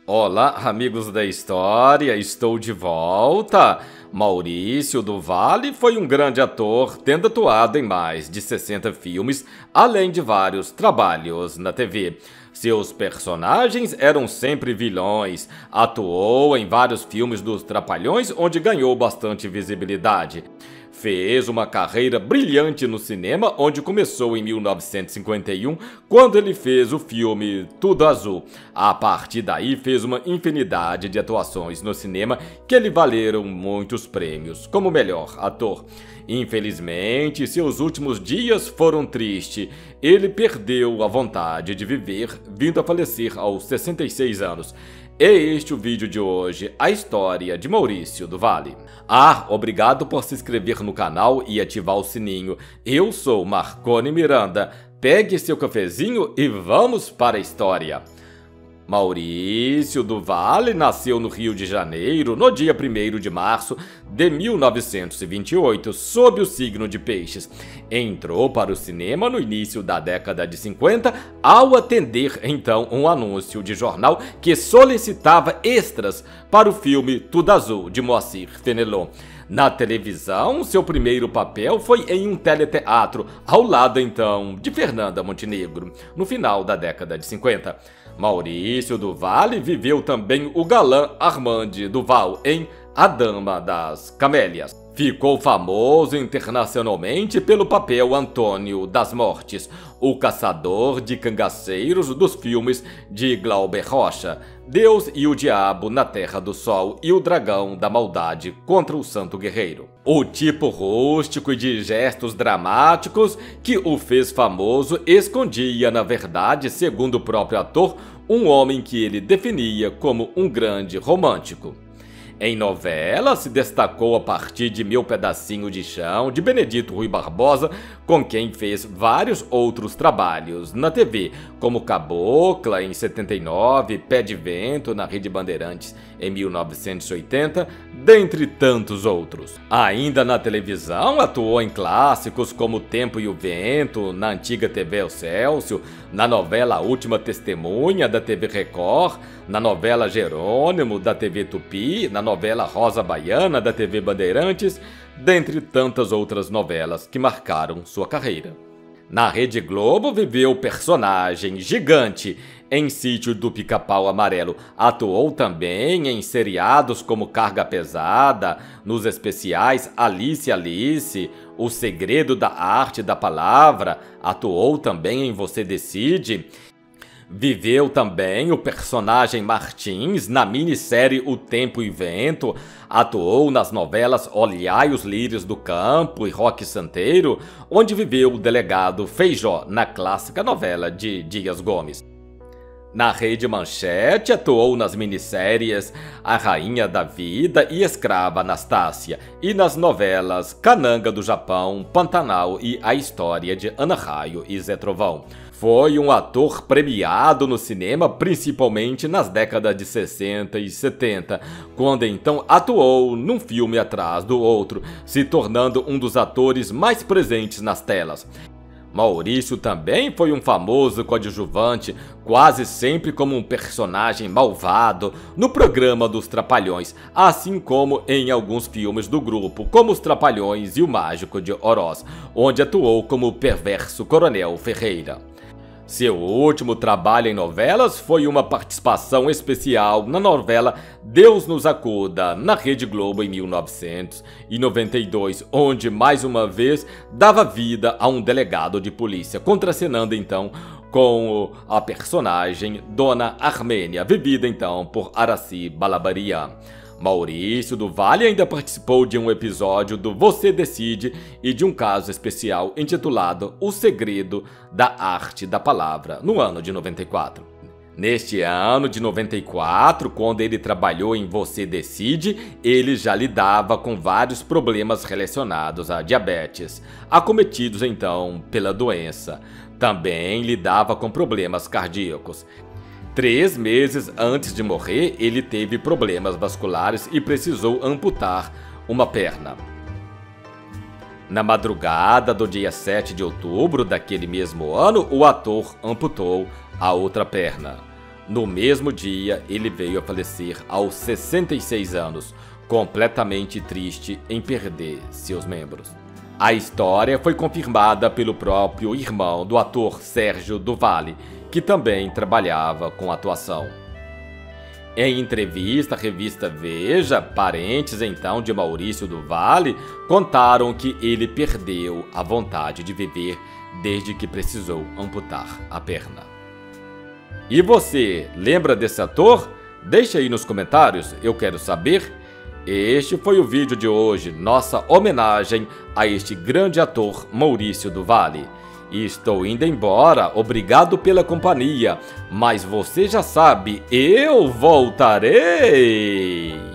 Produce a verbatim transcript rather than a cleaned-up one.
Olá, amigos da história, estou de volta. Maurício do Vale foi um grande ator, tendo atuado em mais de sessenta filmes, além de vários trabalhos na T V. Seus personagens eram sempre vilões. Atuou em vários filmes dos Trapalhões, onde ganhou bastante visibilidade. Fez uma carreira brilhante no cinema, onde começou em mil novecentos e cinquenta e um, quando ele fez o filme Tudo Azul. A partir daí, fez uma infinidade de atuações no cinema que lhe valeram muitos prêmios como melhor ator. Infelizmente, seus últimos dias foram tristes. Ele perdeu a vontade de viver, vindo a falecer aos sessenta e seis anos. É este o vídeo de hoje, a história de Maurício do Vale. Ah, obrigado por se inscrever no canal e ativar o sininho. Eu sou Marconi Miranda. Pegue seu cafezinho e vamos para a história. Maurício do Vale nasceu no Rio de Janeiro no dia primeiro de março de mil novecentos e vinte e oito, sob o signo de Peixes. Entrou para o cinema no início da década de cinquenta ao atender então um anúncio de jornal que solicitava extras para o filme Tudo Azul, de Moacir Fenelon. Na televisão, seu primeiro papel foi em um teleteatro, ao lado então de Fernanda Montenegro, no final da década de cinquenta. Maurício do Vale viveu também o galã Armande Duval em A Dama das Camélias. Ficou famoso internacionalmente pelo papel Antônio das Mortes, o caçador de cangaceiros dos filmes de Glauber Rocha, Deus e o Diabo na Terra do Sol e o Dragão da Maldade contra o Santo Guerreiro. O tipo rústico e de gestos dramáticos que o fez famoso escondia, na verdade, segundo o próprio ator, um homem que ele definia como um grande romântico. Em novela, se destacou a partir de Meu Pedacinho de Chão, de Benedito Rui Barbosa, com quem fez vários outros trabalhos na T V, como Cabocla, em setenta e nove, Pé de Vento, na Rede Bandeirantes, em mil novecentos e oitenta, dentre tantos outros. Ainda na televisão, atuou em clássicos como Tempo e o Vento, na antiga T V Excelsior, na novela A Última Testemunha, da T V Record, na novela Jerônimo, da T V Tupi, na novela Rosa Baiana, da T V Bandeirantes, dentre tantas outras novelas que marcaram sua carreira. Na Rede Globo viveu o personagem Gigante em Sítio do Pica-Pau Amarelo. Atuou também em seriados como Carga Pesada, nos especiais Alice Alice, O Segredo da Arte da Palavra. Atuou também em Você Decide. Viveu também o personagem Martins na minissérie O Tempo e Vento, atuou nas novelas Olhai os Lírios do Campo e Roque Santeiro, onde viveu o delegado Feijó na clássica novela de Dias Gomes. Na Rede Manchete, atuou nas minisséries A Rainha da Vida e Escrava Anastácia e nas novelas Cananga do Japão, Pantanal e A História de Ana Raio e Zé Trovão. Foi um ator premiado no cinema, principalmente nas décadas de sessenta e setenta, quando então atuou num filme atrás do outro, se tornando um dos atores mais presentes nas telas. Maurício também foi um famoso coadjuvante, quase sempre como um personagem malvado no programa dos Trapalhões, assim como em alguns filmes do grupo, como Os Trapalhões e o Mágico de Oroz, onde atuou como o perverso Coronel Ferreira. Seu último trabalho em novelas foi uma participação especial na novela Deus nos Acuda, na Rede Globo em mil novecentos e noventa e dois, onde mais uma vez dava vida a um delegado de polícia, contracenando então com a personagem Dona Armênia, vivida então por Araci Balabarian. Maurício do Vale ainda participou de um episódio do Você Decide e de um caso especial intitulado O Segredo da Arte da Palavra, no ano de noventa e quatro. Neste ano de noventa e quatro, quando ele trabalhou em Você Decide, ele já lidava com vários problemas relacionados à diabetes, acometidos então pela doença. Também lidava com problemas cardíacos. Três meses antes de morrer, ele teve problemas vasculares e precisou amputar uma perna. Na madrugada do dia sete de outubro daquele mesmo ano, o ator amputou a outra perna. No mesmo dia, ele veio a falecer aos sessenta e seis anos, completamente triste em perder seus membros. A história foi confirmada pelo próprio irmão do ator Sérgio do Vale, que também trabalhava com atuação. Em entrevista à revista Veja, parentes então de Maurício do Vale contaram que ele perdeu a vontade de viver desde que precisou amputar a perna. E você, lembra desse ator? Deixa aí nos comentários, eu quero saber. Este foi o vídeo de hoje, nossa homenagem a este grande ator Maurício do Vale. E estou indo embora, obrigado pela companhia, mas você já sabe, eu voltarei!